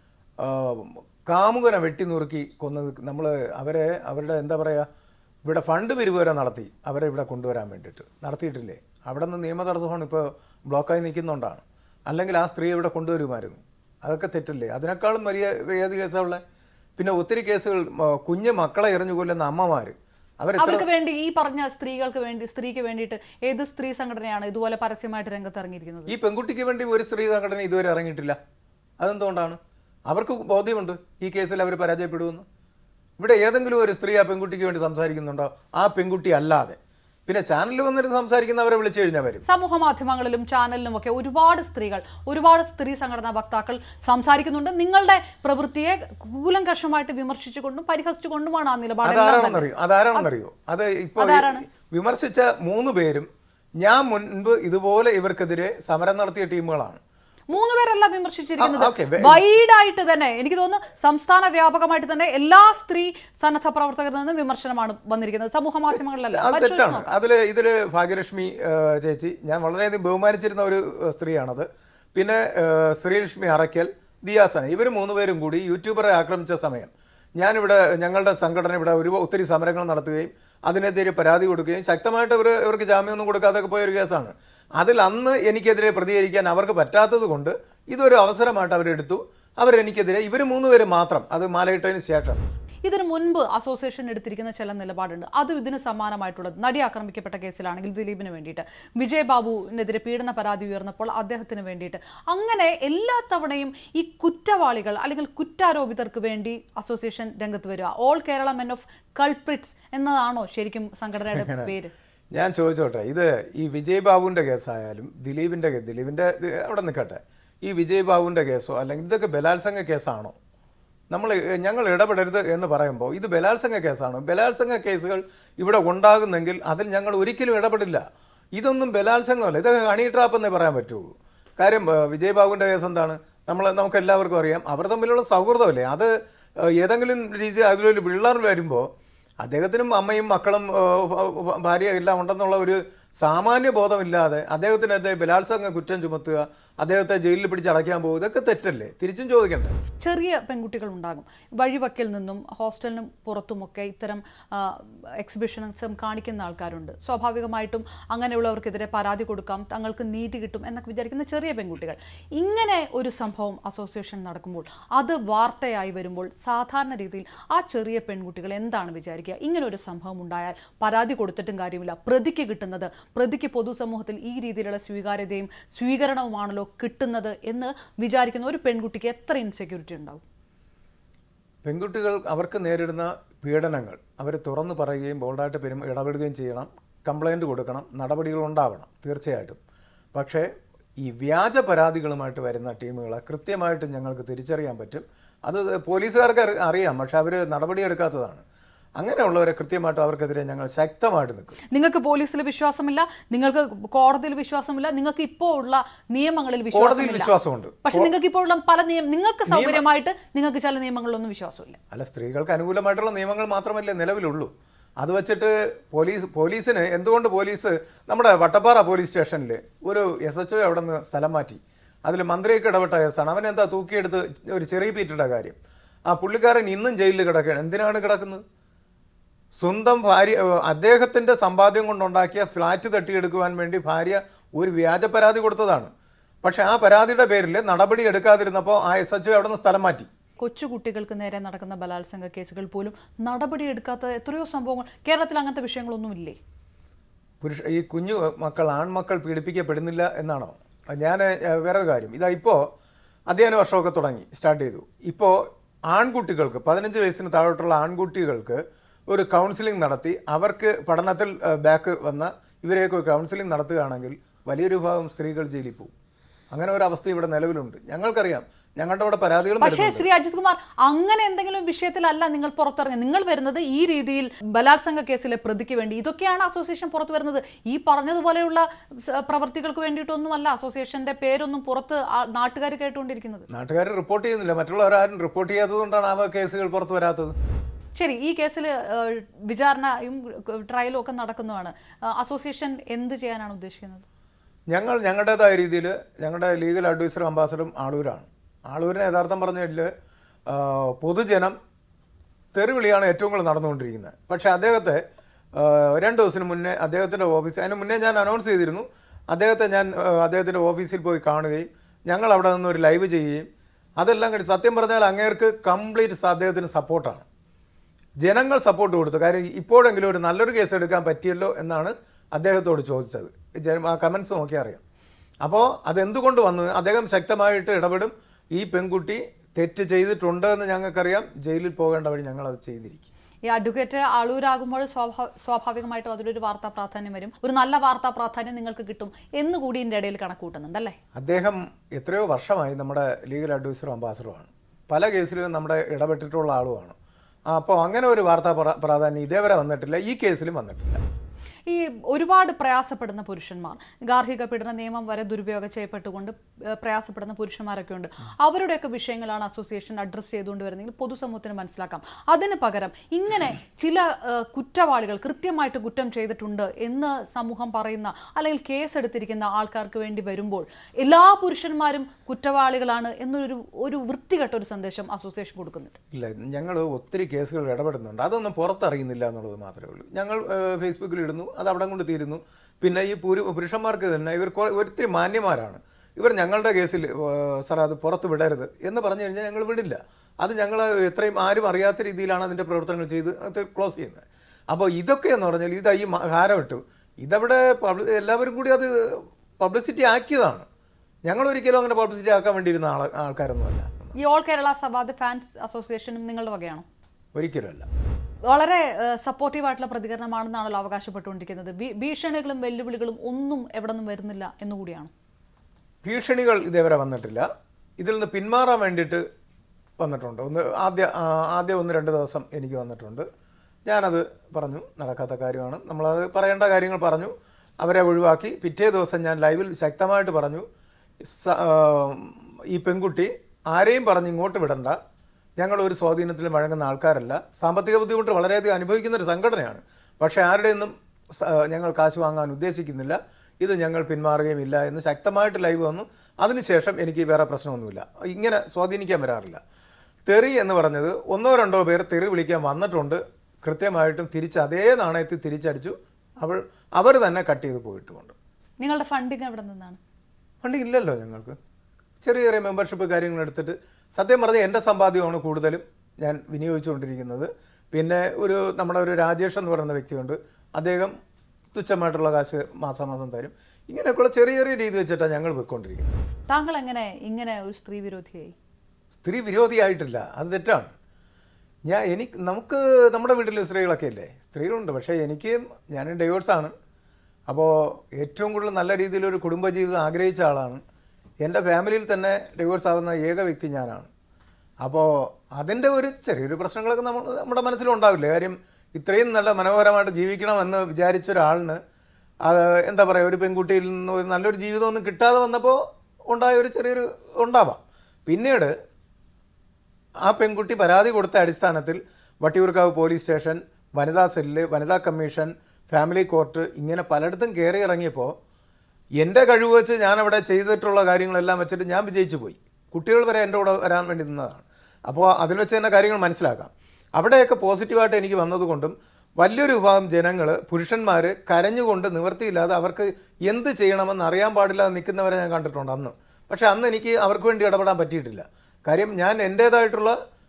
കാമുകനെ വെട്ടി നുറുക്കി കൊന്നത് നമ്മൾ അവരുടെ എന്താ പറയുക, ഇവിടെ ഫണ്ട് പിരിവ് വരെ നടത്തി അവരെ ഇവിടെ കൊണ്ടുവരാൻ വേണ്ടിയിട്ട് നടത്തിയിട്ടില്ലേ? അവിടെ നിന്ന് നിയമ തടസ്സമാണ് ഇപ്പോൾ ബ്ലോക്കായി നിൽക്കുന്നതുകൊണ്ടാണ്. അല്ലെങ്കിൽ ആ സ്ത്രീ ഇവിടെ കൊണ്ടുവരുമായിരുന്നു. അതൊക്കെ തെറ്റല്ലേ? അതിനേക്കാളും വലിയ ഏത് കേസാണ്? പിന്നെ ഒത്തിരി കേസുകൾ കുഞ്ഞു മക്കളെ എറിഞ്ഞു കൊല്ലുന്ന അമ്മമാർ അവർക്ക് വേണ്ടി, ഈ പറഞ്ഞ സ്ത്രീക്ക് വേണ്ടിയിട്ട് ഏത് സ്ത്രീ സംഘടനയാണ് ഇതുപോലെ പരസ്യമായിട്ട് രംഗത്തിറങ്ങിയിരിക്കുന്നത്? ഈ പെൺകുട്ടിക്ക് വേണ്ടി ഒരു സ്ത്രീ സംഘടന ഇതുവരെ ഇറങ്ങിയിട്ടില്ല. അതെന്തുകൊണ്ടാണ്? അവർക്ക് ബോധ്യമുണ്ട് ഈ കേസിൽ അവർ പരാജയപ്പെടുമെന്ന്. ഇവിടെ ഏതെങ്കിലും ഒരു സ്ത്രീ ആ പെൺകുട്ടിക്ക് വേണ്ടി സംസാരിക്കുന്നുണ്ടോ? ആ പെൺകുട്ടി അല്ലാതെ പിന്നെ ചാനലിൽ വന്നിട്ട് സംസാരിക്കുന്നവരെ വിളിച്ചു കഴിഞ്ഞാൽ വരും. സമൂഹ മാധ്യമങ്ങളിലും ചാനലിലും ഒക്കെ ഒരുപാട് സ്ത്രീ സംഘടനാ വക്താക്കൾ സംസാരിക്കുന്നുണ്ട്. നിങ്ങളുടെ പ്രവൃത്തിയെ കൂലങ്കഷമായിട്ട് വിമർശിച്ചുകൊണ്ടും പരിഹസിച്ചുകൊണ്ടുമാണ് ആ നിലപാട്. അതാരാണെന്നറിയോ? അത് ഇപ്പോൾ വിമർശിച്ച 3 പേരും ഞാൻ മുൻപ് ഇതുപോലെ ഇവർക്കെതിരെ സമരം നടത്തിയ ടീമുകളാണ്. 3 പേരല്ല വിമർശിച്ചിരിക്കുന്നത്, വൈഡായിട്ട് തന്നെ. എനിക്ക് തോന്നുന്നു സംസ്ഥാന വ്യാപകമായിട്ട് തന്നെ എല്ലാ സ്ത്രീ സന്നദ്ധ പ്രവർത്തകരിൽ നിന്നും വിമർശനമാണ് വന്നിരിക്കുന്നത്, സമൂഹ മാധ്യമങ്ങളിലല്ല. ഇതില് ഭാഗ്യലക്ഷ്മി ചേച്ചി, ഞാൻ വളരെയധികം ബഹുമാനിച്ചിരുന്ന ഒരു സ്ത്രീയാണത്. പിന്നെ ശ്രീലക്ഷ്മി അറയ്ക്കൽ, ദിയാസന, ഇവർ 3 പേരും കൂടി യൂട്യൂബറെ ആക്രമിച്ച സമയം ഞാനിവിടെ ഞങ്ങളുടെ സംഘടന ഇവിടെ ഒത്തിരി സമരങ്ങൾ നടത്തുകയും അതിനെതിരെ പരാതി കൊടുക്കുകയും ശക്തമായിട്ട് ഇവർക്ക് ജാമ്യമൊന്നും കൊടുക്കാതൊക്കെ പോയൊരു കേസാണ്. അതിൽ അന്ന് എനിക്കെതിരെ പ്രതികരിക്കാൻ അവർക്ക് പറ്റാത്തത് കൊണ്ട് ഇതൊരു അവസരമായിട്ട് അവരെടുത്തു. അവരെനിക്കെതിരെ ഇവർ 3 പേര് മാത്രം, അത് മാലയിട്ടതിന് ശേഷം. ഇതിനു മുൻപ് അസോസിയേഷൻ എടുത്തിരിക്കുന്ന ചില നിലപാടുണ്ട്. അതും ഇതിന് സമാനമായിട്ടുള്ളത്. നടി ആക്രമിക്കപ്പെട്ട കേസിലാണെങ്കിൽ ദിലീപിന് വേണ്ടിയിട്ട്, വിജയ് ബാബുവിനെതിരെ പീഡന പരാതി ഉയർന്നപ്പോൾ അദ്ദേഹത്തിന് വേണ്ടിയിട്ട്, അങ്ങനെ എല്ലാ തവണയും ഈ കുറ്റവാളികൾ അല്ലെങ്കിൽ കുറ്റാരോപിതർക്ക് വേണ്ടി അസോസിയേഷൻ രംഗത്ത് വരിക. All Kerala men of culprits എന്നതാണോ ശരിക്കും സംഘടനയുടെ പേര്? ഞാൻ ചോദിച്ചോട്ടെ, ഇത് ഈ വിജയ് ബാബുവിൻ്റെ കേസായാലും ദിലീപിൻ്റെ അവിടെ നിൽക്കട്ടെ, ഈ വിജയ് ബാബുവിൻ്റെ കേസോ അല്ലെങ്കിൽ ഇതൊക്കെ ബലാത്സംഗ കേസാണോ? ഞങ്ങൾ ഇടപെടരുത് എന്ന് പറയുമ്പോൾ ഇത് ബലാത്സംഗ കേസാണ്. ബലാത്സംഗ കേസുകൾ ഇവിടെ ഉണ്ടാകുന്നെങ്കിൽ അതിൽ ഞങ്ങൾ ഒരിക്കലും ഇടപെടില്ല. ഇതൊന്നും ബലാത്സംഗമല്ല, ഇതൊക്കെ ഹണി ട്രാപ്പ് എന്നേ പറയാൻ പറ്റുള്ളൂ. കാര്യം വിജയ് ബാബുവിൻ്റെ കേസ് എന്താണ്? നമുക്ക് എല്ലാവർക്കും അറിയാം, അവർ തമ്മിലുള്ള സൗഹൃദമല്ലേ. അത് ഏതെങ്കിലും രീതി അതിലൊരു പിള്ളേർ വരുമ്പോൾ അദ്ദേഹത്തിനും അമ്മയും മക്കളും ഭാര്യ എല്ലാം ഉണ്ടെന്നുള്ള ഒരു സാമാന്യ ബോധമില്ലാതെ അദ്ദേഹത്തിനെതിരെ ബലാത്സംഗ കുറ്റം ചുമത്തുക, അദ്ദേഹത്തെ ജയിലിൽ പിടിച്ചടയ്ക്കാൻ പോകുക, ഇതൊക്കെ തെറ്റല്ലേ? തിരിച്ചും ചോദിക്കണ്ടേ? ചെറിയ പെൺകുട്ടികൾ ഉണ്ടാകും, വഴിവക്കിൽ നിന്നും ഹോസ്റ്റലിനും പുറത്തുമൊക്കെ ഇത്തരം എക്സിബിഷൻസും കാണിക്കുന്ന ആൾക്കാരുണ്ട്. സ്വാഭാവികമായിട്ടും അങ്ങനെയുള്ളവർക്കെതിരെ പരാതി കൊടുക്കാം, തങ്ങൾക്ക് നീതി കിട്ടും എന്നൊക്കെ വിചാരിക്കുന്ന ചെറിയ പെൺകുട്ടികൾ. ഇങ്ങനെ ഒരു സംഭവം അസോസിയേഷൻ നടക്കുമ്പോൾ, അത് വാർത്തയായി വരുമ്പോൾ സാധാരണ രീതിയിൽ ആ ചെറിയ പെൺകുട്ടികൾ എന്താണ് വിചാരിക്കുക? ഇങ്ങനെ ഒരു സംഭവം ഉണ്ടായാൽ പരാതി കൊടുത്തിട്ടും കാര്യമില്ല, പ്രതിക്ക് കിട്ടുന്നത്, പ്രതിക്ക് പൊതുസമൂഹത്തിൽ ഈ രീതിയിലുള്ള സ്വീകാര്യതയും സ്വീകരണവുമാണല്ലോ കിട്ടുന്നത് എന്ന് വിചാരിക്കുന്ന ഒരു പെൺകുട്ടിക്ക് എത്ര ഇൻസെക്യൂരിറ്റി ഉണ്ടാവും? പെൺകുട്ടികൾ അവർക്ക് നേരിടുന്ന പീഡനങ്ങൾ അവർ തുറന്നു പറയുകയും ബോൾഡായിട്ട് ഇടപെടുകയും ചെയ്യണം, കംപ്ലൈൻറ്റ് കൊടുക്കണം, നടപടികൾ ഉണ്ടാവണം തീർച്ചയായിട്ടും. പക്ഷേ ഈ വ്യാജ പരാതികളുമായിട്ട് വരുന്ന ടീമുകളെ കൃത്യമായിട്ട് ഞങ്ങൾക്ക് തിരിച്ചറിയാൻ പറ്റും. അത് പോലീസുകാർക്ക് അറിയാം, പക്ഷെ അവർ നടപടിയെടുക്കാത്തതാണ്. അങ്ങനെയുള്ളവരെ കൃത്യമായിട്ട് അവർക്കെതിരെ ഞങ്ങൾ ശക്തമായിട്ട് നിൽക്കും. നിങ്ങൾക്ക് പോലീസിൽ വിശ്വാസമില്ല, നിങ്ങൾക്ക് കോടതിയിൽ വിശ്വാസമില്ല, നിങ്ങൾക്ക് ഇപ്പോൾ ഉള്ള നിയമങ്ങളിൽ വിശ്വാസമുണ്ട്, പക്ഷെ നിങ്ങൾക്ക് ഇപ്പോൾ ഉള്ള പല നിങ്ങൾക്ക് സൗകര്യമായിട്ട് നിങ്ങൾക്ക് ചില നിയമങ്ങളിലൊന്നും വിശ്വാസമില്ല. അല്ല, സ്ത്രീകൾക്ക് അനുകൂലമായിട്ടുള്ള നിയമങ്ങൾ മാത്രമല്ലേ നിലവിലുള്ളൂ. അത് വെച്ചിട്ട് പോലീസിന് എന്തുകൊണ്ട് പോലീസ് നമ്മുടെ വട്ടപ്പാറ പോലീസ് സ്റ്റേഷനിൽ ഒരു SHO അവിടെ നിന്ന് സ്ഥലം മാറ്റി. അതിൽ മന്ത്രിയൊക്കെ ഇടപെട്ട കേസാണ്. അവനെന്താ തൂക്കിയെടുത്ത് ഒരു ചെറിയ പീറ്റയുടെ കാര്യം. ആ പുള്ളിക്കാരൻ ഇന്നും ജയിലിൽ കിടക്കുകയാണ്. എന്തിനാണ് കിടക്കുന്നത്? സ്വന്തം ഭാര്യ, അദ്ദേഹത്തിൻ്റെ സമ്പാദ്യം കൊണ്ടുണ്ടാക്കിയ ഫ്ലാറ്റ് തട്ടിയെടുക്കുവാൻ വേണ്ടി ഭാര്യ ഒരു വ്യാജ പരാതി കൊടുത്തതാണ്. പക്ഷേ ആ പരാതിയുടെ പേരിൽ നടപടി എടുക്കാതിരുന്നപ്പോൾ ആ SHO അവിടെ നിന്ന് സ്ഥലം മാറ്റി. കൊച്ചുകുട്ടികൾക്ക് നേരെ നടക്കുന്ന ബലാത്സംഗ കേസുകൾ പോലും നടപടി എടുക്കാത്ത എത്രയോ സംഭവങ്ങൾ കേരളത്തിൽ അങ്ങനത്തെ വിഷയങ്ങളൊന്നുമില്ലേ? ഈ കുഞ്ഞു മക്കൾ, ആൺമക്കൾ പീഡിപ്പിക്കപ്പെടുന്നില്ല എന്നാണോ? ഞാൻ വേറൊരു കാര്യം, ഇതാ ഇപ്പോൾ അധ്യയന വർഷമൊക്കെ സ്റ്റാർട്ട് ചെയ്തു. ഇപ്പോൾ ആൺകുട്ടികൾക്ക് 15 വയസ്സിന് താഴോട്ടുള്ള ആൺകുട്ടികൾക്ക് ഒരു കൗൺസിലിംഗ് നടത്തി അവർക്ക് പഠനത്തിൽ ബാക്ക് വന്ന ഇവരെയൊക്കെ കൗൺസിലിംഗ് നടത്തുകയാണെങ്കിൽ വലിയൊരു വിഭാഗം സ്ത്രീകൾ ജയിലിൽ പോകും. അങ്ങനെ ഒരു അവസ്ഥ ഇവിടെ നിലവിലുണ്ട്. ഞങ്ങൾക്കറിയാം, ഞങ്ങളുടെ അവിടെ പരാതികളും. പക്ഷേ ശ്രീ അജിത് കുമാർ, അങ്ങനെ എന്തെങ്കിലും വിഷയത്തിലല്ല നിങ്ങൾ പുറത്തിറങ്ങി. നിങ്ങൾ വരുന്നത് ഈ രീതിയിൽ ബലാത്സംഗ കേസിലെ പ്രതിക്ക് വേണ്ടി. ഇതൊക്കെയാണ് അസോസിയേഷൻ പുറത്തു വരുന്നത്. ഈ പറഞ്ഞതുപോലെയുള്ള പ്രവർത്തികൾക്ക് വേണ്ടിയിട്ടൊന്നുമല്ല അസോസിയേഷന്റെ പേരൊന്നും പുറത്ത് നാട്ടുകാർ കേട്ടുകൊണ്ടിരിക്കുന്നത്. നാട്ടുകാർ റിപ്പോർട്ട് ചെയ്യുന്നില്ല. മറ്റുള്ളവരാരും റിപ്പോർട്ട് ചെയ്യാത്തതുകൊണ്ടാണ് ആ കേസുകൾ പുറത്തു വരാത്തത്. ശരി, ഈ കേസിൽ വിചാരണയും ട്രയലും ഒക്കെ നടക്കുന്നതാണ്. അസോസിയേഷൻ എന്ത് ചെയ്യാനാണ് ഉദ്ദേശിക്കുന്നത്? ഞങ്ങളുടേതായ രീതിയിൽ ഞങ്ങളുടെ ലീഗൽ അഡ്വൈസറും അംബാസഡറും ആളൂരാണ്. ആളൂരിനെ യഥാർത്ഥം പറഞ്ഞാൽ പൊതുജനം തെറിവിളിയാണ് ഏറ്റവും കൂടുതൽ നടന്നുകൊണ്ടിരിക്കുന്നത്. പക്ഷേ അദ്ദേഹത്തെ 2 ദിവസത്തിന് മുന്നേ അദ്ദേഹത്തിൻ്റെ ഓഫീസ്, അതിന് മുന്നേ ഞാൻ അനൗൺസ് ചെയ്തിരുന്നു. അദ്ദേഹത്തിൻ്റെ ഓഫീസിൽ പോയി കാണുകയും ഞങ്ങൾ അവിടെ നിന്ന് ഒരു ലൈവ് ചെയ്യുകയും അതെല്ലാം കഴിഞ്ഞ് സത്യം പറഞ്ഞാൽ അങ്ങേർക്ക് കംപ്ലീറ്റ് അദ്ദേഹത്തിന് സപ്പോർട്ടാണ്. ജനങ്ങൾ സപ്പോർട്ട് കൊടുത്തു. കാര്യം ഇപ്പോഴെങ്കിലും ഒരു നല്ലൊരു കേസ് എടുക്കാൻ പറ്റിയല്ലോ എന്നാണ് അദ്ദേഹത്തോട് ചോദിച്ചത്. ആ കമൻസ് നോക്കിയാൽ അറിയാം. അപ്പോൾ അതെന്തുകൊണ്ട് വന്നു? അദ്ദേഹം ശക്തമായിട്ട് ഇടപെടും. ഈ പെൺകുട്ടി തെറ്റ് ചെയ്തിട്ടുണ്ട് എന്ന് ഞങ്ങൾക്കറിയാം. ജയിലിൽ പോകേണ്ട വഴി ഞങ്ങളത് ചെയ്തിരിക്കും. ഈ അഡ്വക്കേറ്റ് ആളൂരാകുമ്പോൾ സ്വാഭാവികമായിട്ടും അതിലൊരു വാർത്താ പ്രാധാന്യം വരും. ഒരു നല്ല വാർത്താ പ്രാധാന്യം നിങ്ങൾക്ക് കിട്ടും എന്നുകൂടി ഇതിൻ്റെ ഇടയിൽ കണക്കൂട്ടുന്നുണ്ടല്ലേ? അദ്ദേഹം എത്രയോ വർഷമായി നമ്മുടെ ലീഗൽ അഡ്വൈസറും അംബാസഡറുമാണ്. പല കേസിലും നമ്മുടെ ഇടപെട്ടിട്ടുള്ള ആളുമാണ്. അപ്പോൾ അങ്ങനെ ഒരു വാർത്താ പ്രാധാന്യം ഇതേവരെ വന്നിട്ടില്ല. ഈ കേസിലും വന്നിട്ടില്ല. ഈ ഒരുപാട് പ്രയാസപ്പെടുന്ന പുരുഷന്മാർ, ഗാർഹിക പീഡന നിയമം വരെ ദുരുപയോഗം ചെയ്യപ്പെട്ടുകൊണ്ട് പ്രയാസപ്പെടുന്ന പുരുഷന്മാരൊക്കെ ഉണ്ട്. അവരുടെയൊക്കെ വിഷയങ്ങളാണ് അസോസിയേഷൻ അഡ്രസ്സ് ചെയ്തുകൊണ്ട് വരുന്നതെങ്കിൽ പൊതുസമൂഹത്തിന് മനസ്സിലാക്കാം. അതിന് പകരം ഇങ്ങനെ ചില കുറ്റവാളികൾ കൃത്യമായിട്ട് കുറ്റം ചെയ്തിട്ടുണ്ട് എന്ന് സമൂഹം പറയുന്ന അല്ലെങ്കിൽ കേസെടുത്തിരിക്കുന്ന ആൾക്കാർക്ക് വേണ്ടി വരുമ്പോൾ എല്ലാ പുരുഷന്മാരും കുറ്റവാളികളാണ് എന്നൊരു വൃത്തികെട്ട ഒരു സന്ദേശം അസോസിയേഷൻ കൊടുക്കുന്നുണ്ട്. ഇല്ല, ഞങ്ങൾ ഒത്തിരി കേസുകൾ ഇടപെടുന്നുണ്ട്. അതൊന്നും പുറത്തറിയുന്നില്ല എന്നുള്ളത് മാത്രമേ ഉള്ളൂ. ഞങ്ങൾ ഫേസ്ബുക്കിൽ ഇടുന്നു, അത് അവിടെ കൊണ്ട് തീരുന്നു. പിന്നെ ഈ പുരുഷന്മാർക്ക് തന്നെ ഇവർ ഒത്തിരി മാന്യന്മാരാണ്. ഇവർ ഞങ്ങളുടെ കേസിൽ സാർ അത് പുറത്ത് വിടരുത് എന്ന് പറഞ്ഞു കഴിഞ്ഞാൽ ഞങ്ങൾ വിടില്ല. അത് ഞങ്ങൾ എത്രയും ആരും അറിയാത്ത രീതിയിലാണ് അതിൻ്റെ പ്രവർത്തനങ്ങൾ ചെയ്ത് അത് ക്ലോസ് ചെയ്യുന്നത്. അപ്പോൾ ഇതൊക്കെയെന്ന് പറഞ്ഞാൽ ഈ ഹാരമിട്ടു ഇതവിടെ എല്ലാവരും കൂടി അത് പബ്ലിസിറ്റി ആക്കിയതാണ്. ഞങ്ങളൊരിക്കലും അങ്ങനെ പബ്ലിസിറ്റി ആക്കാൻ വേണ്ടിയിരുന്ന ആൾക്കാരൊന്നുമല്ല. ഈ ഓൾ കേരള സവാദ് ഫാൻസ് അസോസിയേഷനും നിങ്ങളുടെ വകയാണോ? ഒരിക്കലുമല്ല. വളരെ സപ്പോർട്ടീവായിട്ടുള്ള പ്രതികരണമാണെന്നാണല്ലോ അവകാശപ്പെട്ടുകൊണ്ടിരിക്കുന്നത്. ഭീഷണികളും വെല്ലുവിളികളും ഒന്നും എവിടെ നിന്നും വരുന്നില്ല എന്നുകൂടിയാണ്. ഭീഷണികൾ ഇതേവരെ വന്നിട്ടില്ല. ഇതിൽ നിന്ന് പിന്മാറാൻ വേണ്ടിയിട്ട് വന്നിട്ടുണ്ട്. ആദ്യം 1-2 ദിവസം എനിക്ക് വന്നിട്ടുണ്ട്. ഞാനത് പറഞ്ഞു, നടക്കാത്ത കാര്യമാണ്, നമ്മളത് പറയേണ്ട കാര്യങ്ങൾ പറഞ്ഞു, അവരെ ഒഴിവാക്കി. പിറ്റേ ദിവസം ഞാൻ ലൈവിൽ ശക്തമായിട്ട് പറഞ്ഞു, ഈ പെൺകുട്ടി ആരെയും പറഞ്ഞ് ഇങ്ങോട്ട് വിടണ്ട, ഞങ്ങളൊരു സ്വാധീനത്തിലും വഴങ്ങുന്ന ആൾക്കാരല്ല. സാമ്പത്തിക ബുദ്ധിമുട്ട് വളരെയധികം അനുഭവിക്കുന്നൊരു സംഘടനയാണ്. പക്ഷേ ആരുടെയൊന്നും ഞങ്ങൾ കാശ് വാങ്ങാൻ ഉദ്ദേശിക്കുന്നില്ല, ഇത് ഞങ്ങൾ പിന്മാറുകയുമില്ല എന്ന് ശക്തമായിട്ട് ലൈവ് വന്നു. അതിനുശേഷം എനിക്ക് വേറെ പ്രശ്നമൊന്നുമില്ല. ഇങ്ങനെ സ്വാധീനിക്കാൻ വരാറില്ല. തെറി എന്ന് പറഞ്ഞത് 1-2 പേർ തെറി വിളിക്കാൻ വന്നിട്ടുണ്ട്. കൃത്യമായിട്ടും അതേ നാണയത്തിൽ തിരിച്ചടിച്ചു. അവർ തന്നെ കട്ട് ചെയ്ത് പോയിട്ടുമുണ്ട്. നിങ്ങളുടെ ഫണ്ടിങ് എവിടെ നിന്നാണ്? ഫണ്ടിങ് ഇല്ലല്ലോ ഞങ്ങൾക്ക്. ചെറിയ മെമ്പർഷിപ്പ് കാര്യങ്ങൾ എടുത്തിട്ട് സത്യം പറഞ്ഞാൽ എൻ്റെ സമ്പാദ്യമാണ് കൂടുതലും ഞാൻ വിനിയോഗിച്ചുകൊണ്ടിരിക്കുന്നത്. പിന്നെ നമ്മുടെ ഒരു രാജേഷ് എന്ന് പറയുന്ന വ്യക്തിയുണ്ട്, അദ്ദേഹം തുച്ഛമായിട്ടുള്ള കാശ് മാസാമാസം തരും. ഇങ്ങനെയൊക്കെയുള്ള ചെറിയ രീതി വെച്ചിട്ടാണ് ഞങ്ങൾ പോയിക്കൊണ്ടിരിക്കുന്നത്. താങ്കൾ എങ്ങനെ ഇങ്ങനെ ഒരു സ്ത്രീ വിരോധിയായി? സ്ത്രീ വിരോധിയായിട്ടില്ല, അത് തെറ്റാണ്. നമുക്ക് നമ്മുടെ വീട്ടിൽ സ്ത്രീകളൊക്കെ ഇല്ലേ, സ്ത്രീകളുണ്ട്. പക്ഷേ ഞാൻ ഡൈവേഴ്സാണ്. അപ്പോൾ ഏറ്റവും കൂടുതൽ നല്ല രീതിയിലൊരു കുടുംബജീവിതം ആഗ്രഹിച്ച ആളാണ്. എൻ്റെ ഫാമിലിയിൽ തന്നെ ഡിവോഴ്സ് ആകുന്ന ഏക വ്യക്തി ഞാനാണ്. അപ്പോൾ അതിൻ്റെ ചെറിയൊരു പ്രശ്നങ്ങളൊക്കെ നമ്മുടെ മനസ്സിലുണ്ടാവില്ലേ. കാര്യം ഇത്രയും നല്ല മനോഹരമായിട്ട് ജീവിക്കണമെന്ന് വിചാരിച്ച ഒരാളിന് എന്താ പറയുക, ഒരു പെൺകുട്ടിയിൽ നിന്ന് നല്ലൊരു ജീവിതമൊന്നും കിട്ടാതെ വന്നപ്പോൾ ഉണ്ടായ ചെറിയൊരു ഉണ്ടാവാം. പിന്നീട് ആ പെൺകുട്ടി പരാതി കൊടുത്ത അടിസ്ഥാനത്തിൽ വട്ടിയൂർക്കാവ് പോലീസ് സ്റ്റേഷൻ വനിതാ സെല്ല്, വനിതാ കമ്മീഷൻ, ഫാമിലി കോർട്ട് ഇങ്ങനെ പലയിടത്തും കയറി ഇറങ്ങിയപ്പോൾ എൻ്റെ കഴിവ് വെച്ച് ഞാനവിടെ ചെയ്തിട്ടുള്ള കാര്യങ്ങളെല്ലാം വെച്ചിട്ട് ഞാൻ വിജയിച്ചു പോയി. കുട്ടികൾ വരെ എൻ്റെ കൂടെ വരാൻ വേണ്ടി നിന്നതാണ്. അപ്പോൾ അതിൽ വെച്ച് തന്നെ കാര്യങ്ങൾ മനസ്സിലാക്കാം. അവിടെയൊക്കെ പോസിറ്റീവായിട്ട് എനിക്ക് വന്നതുകൊണ്ടും വലിയൊരു വിഭാഗം ജനങ്ങൾ, പുരുഷന്മാർ കരഞ്ഞുകൊണ്ട് നിവൃത്തിയില്ലാതെ അവർക്ക് എന്ത് ചെയ്യണമെന്ന് അറിയാൻ പാടില്ലാതെ നിൽക്കുന്നവരെ ഞാൻ കണ്ടിട്ടുണ്ട് അന്ന്. പക്ഷേ അന്ന് എനിക്ക് അവർക്ക് വേണ്ടി ഇടപെടാൻ പറ്റിയിട്ടില്ല. കാര്യം ഞാൻ എൻ്റേതായിട്ടുള്ള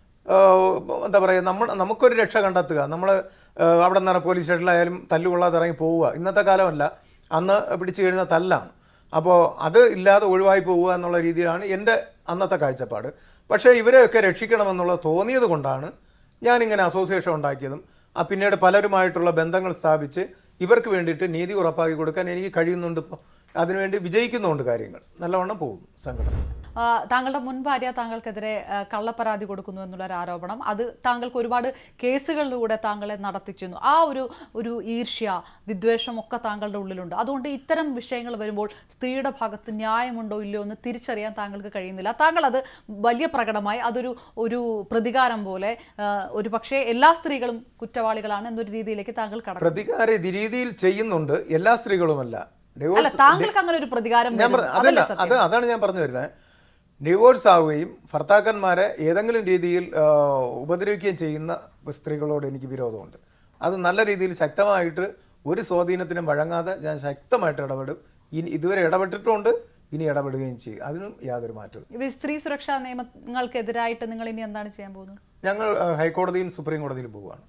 എന്താ പറയുക, നമുക്കൊരു രക്ഷ കണ്ടെത്തുക. നമ്മൾ അവിടെ നിന്നാണ് പോലീസ് സ്റ്റേഷനിലായാലും തല്ലുകൊള്ളാതെ ഇറങ്ങി പോവുക. ഇന്നത്തെ കാലമല്ല, അന്ന് പിടിച്ചു കഴിഞ്ഞാൽ തല്ലാണ്. അപ്പോൾ അത് ഇല്ലാതെ ഒഴിവായി പോവുക എന്നുള്ള രീതിയിലാണ് എൻ്റെ അന്നത്തെ കാഴ്ചപ്പാട്. പക്ഷേ ഇവരെയൊക്കെ രക്ഷിക്കണമെന്നുള്ളത് തോന്നിയത് കൊണ്ടാണ് ഞാനിങ്ങനെ അസോസിയേഷൻ ഉണ്ടാക്കിയതും പിന്നീട് പലരുമായിട്ടുള്ള ബന്ധങ്ങൾ സ്ഥാപിച്ച് ഇവർക്ക് വേണ്ടിയിട്ട് നീതി ഉറപ്പാക്കി കൊടുക്കാൻ എനിക്ക് കഴിയുന്നുണ്ട്. ഇപ്പോൾ അതിനുവേണ്ടി വിജയിക്കുന്നുണ്ട്. കാര്യങ്ങൾ നല്ലവണ്ണം പോകുന്നു സംഘടന. താങ്കളുടെ മുൻ ഭാര്യ താങ്കൾക്കെതിരെ കള്ളപ്പരാതി കൊടുക്കുന്നു എന്നുള്ളൊരു ആരോപണം, അത് താങ്കൾക്ക് ഒരുപാട് കേസുകളിലൂടെ താങ്കളെ നടത്തിച്ചിരുന്നു. ആ ഒരു ഈർഷ്യ, വിദ്വേഷം ഒക്കെ താങ്കളുടെ ഉള്ളിലുണ്ട്. അതുകൊണ്ട് ഇത്തരം വിഷയങ്ങൾ വരുമ്പോൾ സ്ത്രീയുടെ ഭാഗത്ത് ന്യായമുണ്ടോ ഇല്ലയോ എന്ന് തിരിച്ചറിയാൻ താങ്കൾക്ക് കഴിയുന്നില്ല. താങ്കൾ അത് വലിയ പ്രകടമായി ഒരു പ്രതികാരം പോലെ, ഒരു പക്ഷേ എല്ലാ സ്ത്രീകളും കുറ്റവാളികളാണ് എന്നൊരു രീതിയിലേക്ക് താങ്കൾ കടന്നു. പ്രതികാര രീതിയിൽ ചെയ്യുന്നുണ്ട്, എല്ലാ സ്ത്രീകളുമല്ല. താങ്കൾക്ക് അങ്ങനെ ഒരു പ്രതികാരം അതാണ് ഞാൻ പറഞ്ഞു വരുന്നത്. ഡിവോഴ്സ് ആവുകയും ഭർത്താക്കന്മാരെ ഏതെങ്കിലും രീതിയിൽ ഉപദ്രവിക്കുകയും ചെയ്യുന്ന സ്ത്രീകളോട് എനിക്ക് വിരോധമുണ്ട്. അത് നല്ല രീതിയിൽ ശക്തമായിട്ട് ഒരു സ്വാധീനത്തിനും വഴങ്ങാതെ ഞാൻ ശക്തമായിട്ട് ഇടപെടും. ഇതുവരെ ഇടപെട്ടിട്ടുമുണ്ട്, ഇനി ഇടപെടുകയും ചെയ്യും. അതിനും യാതൊരു മാറ്റവും. സ്ത്രീ സുരക്ഷാ നിയമങ്ങൾക്കെതിരായിട്ട് നിങ്ങൾ ഇനി എന്താണ് ചെയ്യാൻ പോകുന്നത്? ഞങ്ങൾ ഹൈക്കോടതിയും സുപ്രീം കോടതിയിലും പോവുകയാണ്.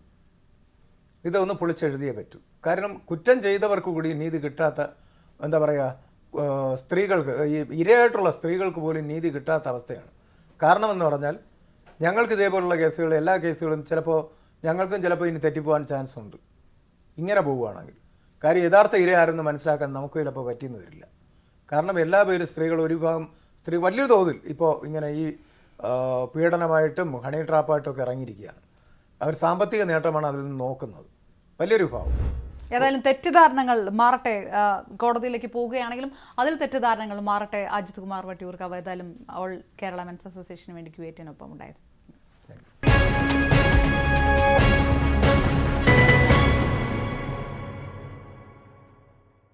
ഇതൊന്ന് പൊളിച്ചെഴുതിയേ പറ്റൂ. കാരണം കുറ്റം ചെയ്തവർക്ക് കൂടി നീതി കിട്ടാത്ത, എന്താ പറയുക, സ്ത്രീകൾക്ക്, ഈ ഇരയായിട്ടുള്ള സ്ത്രീകൾക്ക് പോലും നീതി കിട്ടാത്ത അവസ്ഥയാണ്. കാരണമെന്ന് പറഞ്ഞാൽ ഞങ്ങൾക്ക് ഇതേപോലുള്ള കേസുകൾ, എല്ലാ കേസുകളും ഞങ്ങൾക്കും ചിലപ്പോൾ ഇനി തെറ്റിപ്പോകാൻ ചാൻസ് ഉണ്ട് ഇങ്ങനെ പോവുകയാണെങ്കിൽ. കാര്യം യഥാർത്ഥ ഇര ആരെന്ന് മനസ്സിലാക്കാൻ നമുക്ക് ചിലപ്പോൾ പറ്റിയെന്ന് വരില്ല. കാരണം എല്ലാ പേരും സ്ത്രീകൾ, ഒരു വിഭാഗം സ്ത്രീ വലിയ തോതിൽ ഇപ്പോൾ ഇങ്ങനെ ഈ പീഡനമായിട്ടും ഹണി ട്രാപ്പായിട്ടും ഒക്കെ ഇറങ്ങിയിരിക്കുകയാണ്. അവർ സാമ്പത്തിക നേട്ടമാണ് അതിൽ നിന്ന് നോക്കുന്നത്, വലിയൊരു വിഭാഗം. ഏതായാലും തെറ്റിദ്ധാരണകൾ മാറട്ടെ. കോടതിയിലേക്ക് പോവുകയാണെങ്കിലും അതിൽ തെറ്റിദ്ധാരണകൾ മാറട്ടെ. അജിത് കുമാർ വട്ടിയൂർക്കാവ് ഏതായാലും ഓൾ കേരള മെൻസ് അസോസിയേഷന് വേണ്ടി Q18 ഉണ്ടായത്.